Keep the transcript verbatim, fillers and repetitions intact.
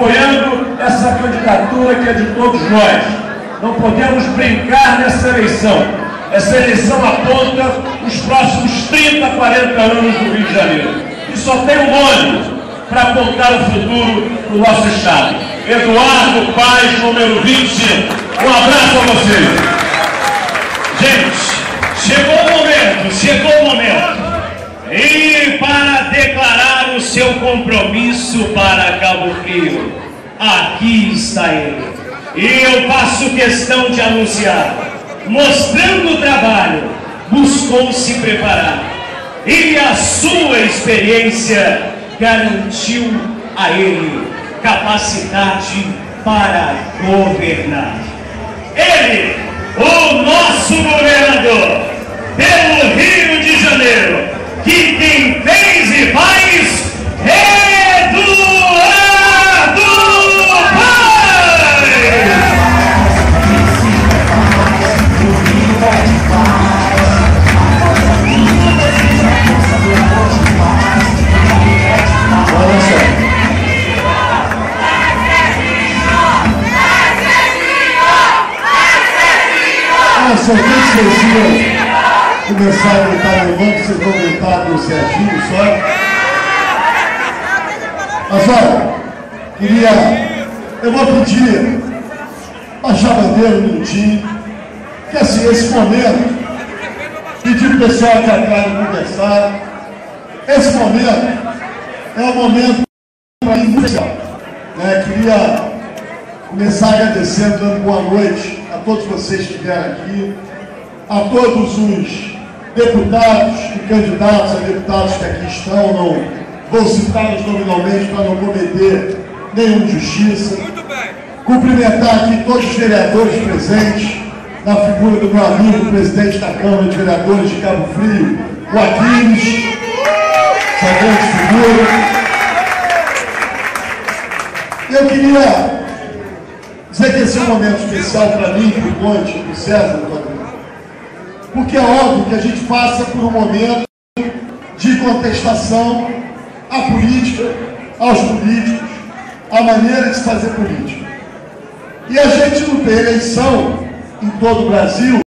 apoiando essa candidatura que é de todos nós. Não podemos brincar nessa eleição. Essa eleição aponta os próximos trinta, quarenta anos do Rio de Janeiro. E só tem um nome para apontar o futuro do nosso Estado. Eduardo Paes, número vinte e cinco. Um abraço a vocês. Gente, chegou o momento, chegou o momento. E para declarar o seu compromisso para Cabo Frio, aqui está ele. E eu faço questão de anunciar, mostrando o trabalho, buscou se preparar. E a sua experiência garantiu a ele capacidade para governar. Ele, o nosso governador, pelo Rio de Janeiro, que quem fez e faz, Eduardo Paes! Olha só. Ah, só que vocês iam começar a gritar no banco, vocês vão gritar do Serginho só. Mas olha, queria, eu vou pedir, baixar a bandeira um minutinho, que assim, esse momento, pedir para o pessoal que atrás conversar, esse momento é um momento para mim muito especial. Né? Queria começar agradecendo, dando boa noite a todos vocês que vieram aqui, a todos os deputados e candidatos a deputados que aqui estão, não vou citá-los nominalmente para não cometer nenhuma injustiça. Cumprimentar aqui todos os vereadores presentes, na figura do meu amigo, presidente da Câmara de Vereadores de Cabo Frio, o Aquiles, essa grande figura. Eu queria dizer que esse é um momento especial para mim, para o Conte, para o César, porque é óbvio que a gente passa por um momento de contestação à política, aos políticos, à maneira de se fazer política. E a gente não tem eleição em todo o Brasil